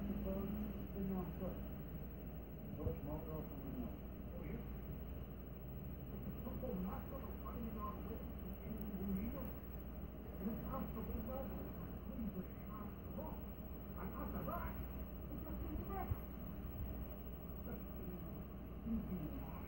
suppose, been on foot. Much more often than not. Oh, yeah? Oh, not going to find it on way in the wheel. Look out for the weather. Please, a sharp look. And at the back, it's just in the back. Easy.